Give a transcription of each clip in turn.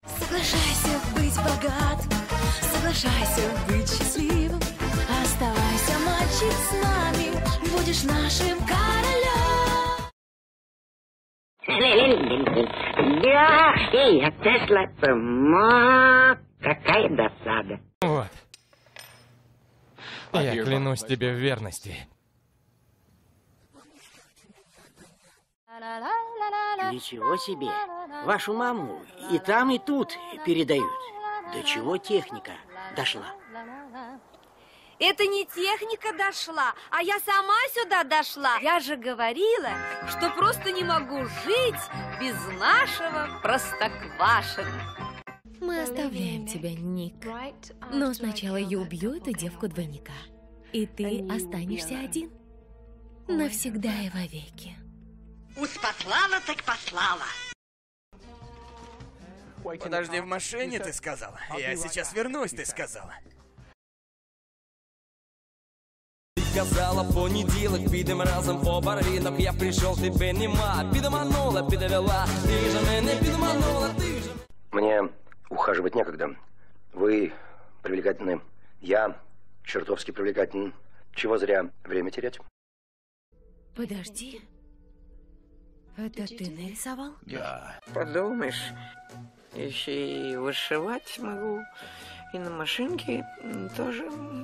Соглашайся быть богат, соглашайся быть счастливым. Оставайся, мальчик, с нами, будешь нашим королем. Да, я Тесла сама. Какая досада. Вот. Я клянусь тебе в верности. Ничего себе. Вашу маму и там, и тут передают. До чего техника дошла? Это не техника дошла, а я сама сюда дошла. Я же говорила, что просто не могу жить без нашего Простоквашино. Мы оставляем тебя, Ник. Но сначала я убью эту девку-двойника. И ты останешься один. Навсегда и вовеки. Уж послала, так послала. Подожди в машине, ты сказала. Я сейчас вернусь, ты сказала. Казала понеділок, підем разом по барвінок. Я прийшов, тебе нема. Підманула, підвела. Ти же мене підманула, ти же... Мне ухаживать некогда. Вы привлекательны. Я чертовски привлекателен. Чего зря время терять? Подожди. Это ты нарисовал? Да. Подумаешь, еще и вышивать могу. И на машинке тоже.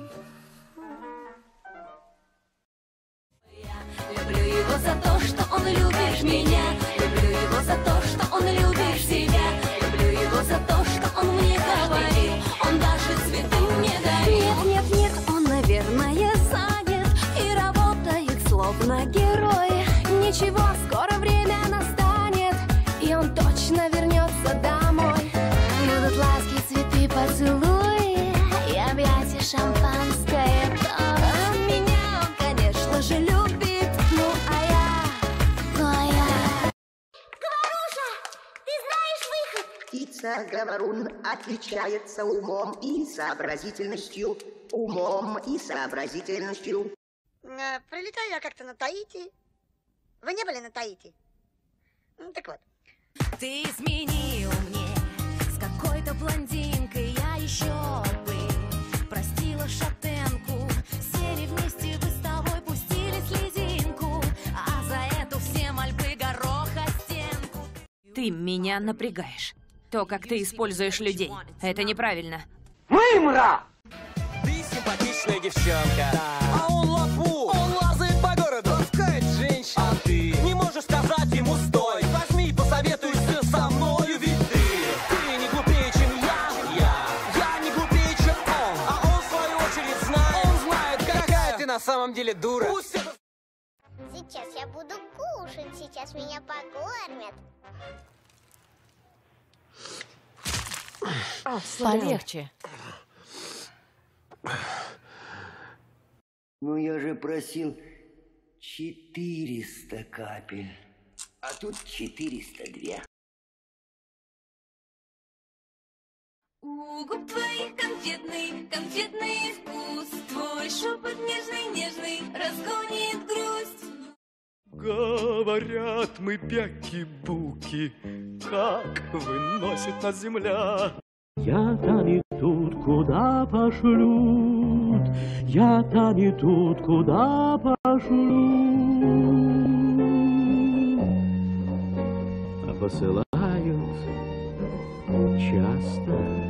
Люблю его за то, что он любит меня. Люблю его за то, что он любит себя. Люблю его за то, что он мне говорит. Он даже цветы мне дарит. Нет, нет, нет, он, наверное, занят и работает словно герой. Ничего, скоро время настанет, и он точно вернется домой. Будут ласки, цветы, поцелуи и объятия, шампанское. Меня он, конечно же, любит. Ну а я... Говоруша, ты знаешь выход? Птица говорун отличается умом и сообразительностью. Умом и сообразительностью. Прилетаю я как-то на Таити. Вы не были на Таити? Ну, так вот. Ты изменил мне с какой-то блондинкой. Я еще бы простила шатенку. Сели вместе вы с тобой, пустили слезинку. А за эту все мольбы гороха стенку. Ты меня напрягаешь. То, как ты используешь людей, это неправильно. Мымра! Ты симпатичная девчонка, а он лапу. Он лазает по городу, ласкает женщин. А ты не можешь сказать ему стой. Возьми, посоветуйся со мною, ведь ты не глупее, чем я не глупее, чем он. А он, в свою очередь, знает, какая ты на самом деле дура. Сейчас я буду кушать, сейчас меня покормят. Полегче. Ну я же просил 400 капель, а тут 402. У губ твоих конфетный вкус. Твой шепот нежный, разгонит грусть. Говорят, мы бяки-буки, как выносит нас земля. Я-то не тут, куда пошлют, я-то не тут, куда пошлют, а посылают часто.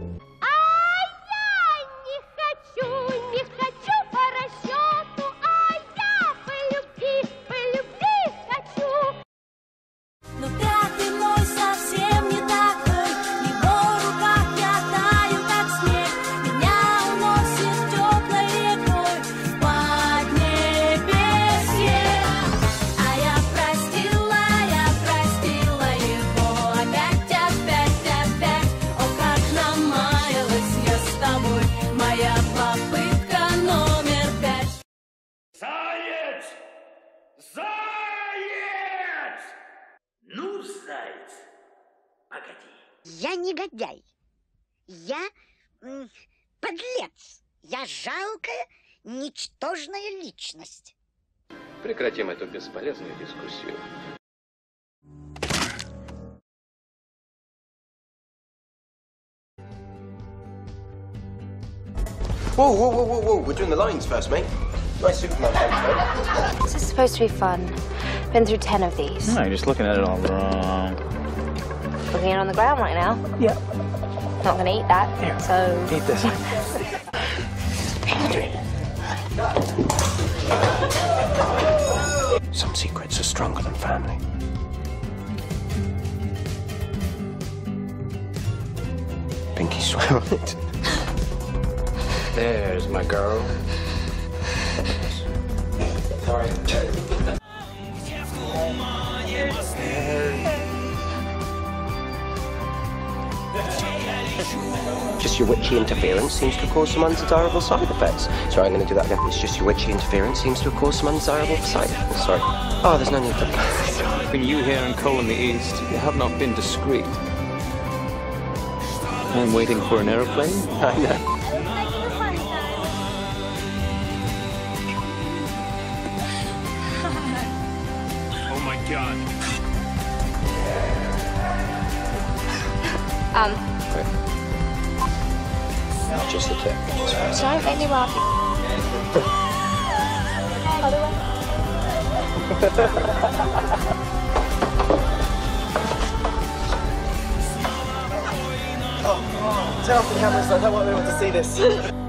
Не хочу по расчету, а я по любви хочу. Но ты мой совсем не такой. В его руках я таю, как снег. Меня уносит теплой рекой в поднебесье. А я простила его опять. О, как намаялась я с тобой. Моя попытка номер 5. Заяц! Заяц! Ну, заяц, погоди. Я негодяй. Я подлец. Я жалкая, ничтожная личность. Прекратим эту бесполезную дискуссию. Whoa, whoa, whoa, whoa, whoa. We're doing the lines first, mate. Nice Superman face, This is supposed to be fun. Been through 10 of these. No, you're just looking at it all wrong. Looking at it on the ground right now. Yeah. Not gonna eat that. Here. So. Eat this. Some secrets are stronger than family. Pinky swear on it. There's my girl. Sorry. Just your witchy interference seems to cause some undesirable side effects. Sorry, I'm going to do that again. It's just your witchy interference seems to have caused some undesirable side effects. Sorry. Oh, there's no need to... Between you here and Cole in the east, you have not been discreet. I'm waiting for an aeroplane. I know. Oh my God. Just the tip. Don't make me laugh. Other way. Turn off the cameras, I don't want anyone to see this.